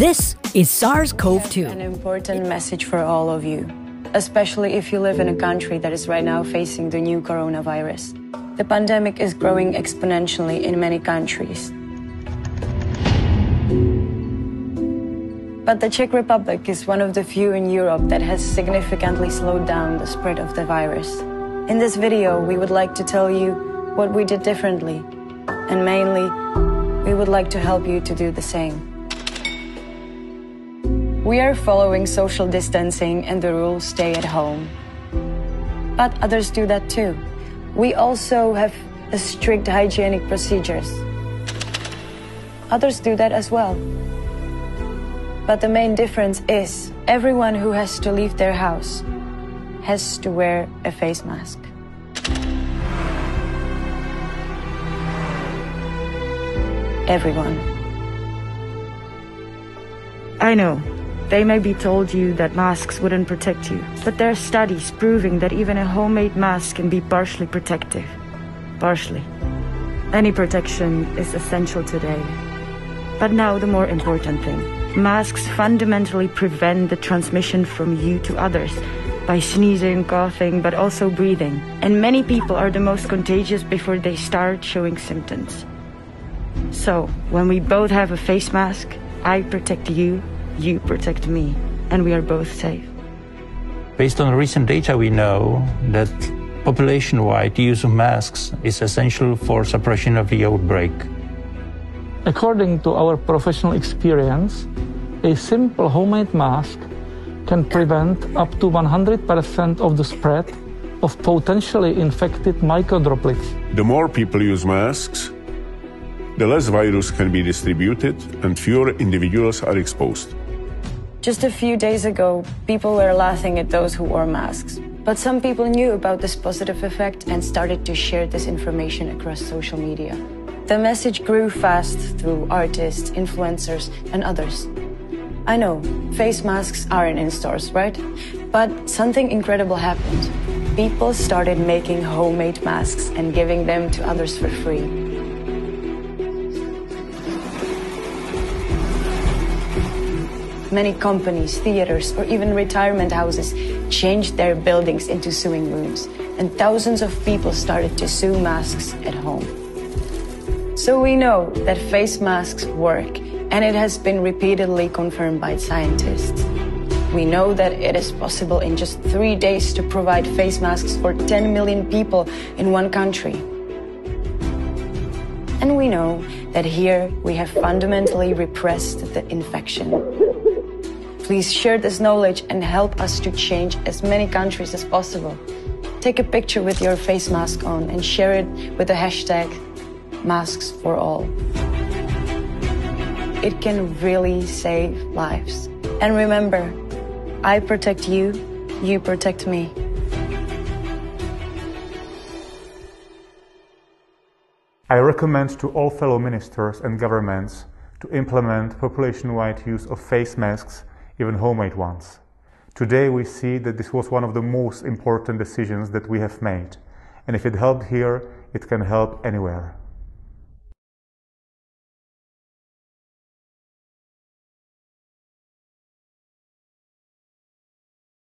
This is SARS-CoV-2. An important message for all of you, especially if you live in a country that is right now facing the new coronavirus. The pandemic is growing exponentially in many countries. But the Czech Republic is one of the few in Europe that has significantly slowed down the spread of the virus. In this video, we would like to tell you what we did differently, and mainly, we would like to help you to do the same. We are following social distancing and the rules stay at home. But others do that too. We also have strict hygienic procedures. Others do that as well. But the main difference is everyone who has to leave their house has to wear a face mask. Everyone. I know. They may be told you that masks wouldn't protect you, but there are studies proving that even a homemade mask can be partially protective. Partially. Any protection is essential today. But now the more important thing. Masks fundamentally prevent the transmission from you to others by sneezing, coughing, but also breathing. And many people are the most contagious before they start showing symptoms. So, when we both have a face mask, I protect you, you protect me, and we are both safe. Based on recent data, we know that population-wide use of masks is essential for suppression of the outbreak. According to our professional experience, a simple homemade mask can prevent up to 100% of the spread of potentially infected microdroplets. The more people use masks, the less virus can be distributed and fewer individuals are exposed. Just a few days ago, people were laughing at those who wore masks. But some people knew about this positive effect and started to share this information across social media. The message grew fast through artists, influencers, and others. I know, face masks aren't in stores, right? But something incredible happened. People started making homemade masks and giving them to others for free. Many companies, theaters, or even retirement houses changed their buildings into sewing rooms, and thousands of people started to sew masks at home. So we know that face masks work, and it has been repeatedly confirmed by scientists. We know that it is possible in just 3 days to provide face masks for 10 million people in one country. And we know that here we have fundamentally repressed the infection. Please share this knowledge and help us to change as many countries as possible. Take a picture with your face mask on and share it with the hashtag #MasksForAll. It can really save lives. And remember, I protect you, you protect me. I recommend to all fellow ministers and governments to implement population-wide use of face masks, even homemade ones. Today we see that this was one of the most important decisions that we have made. And if it helped here, it can help anywhere.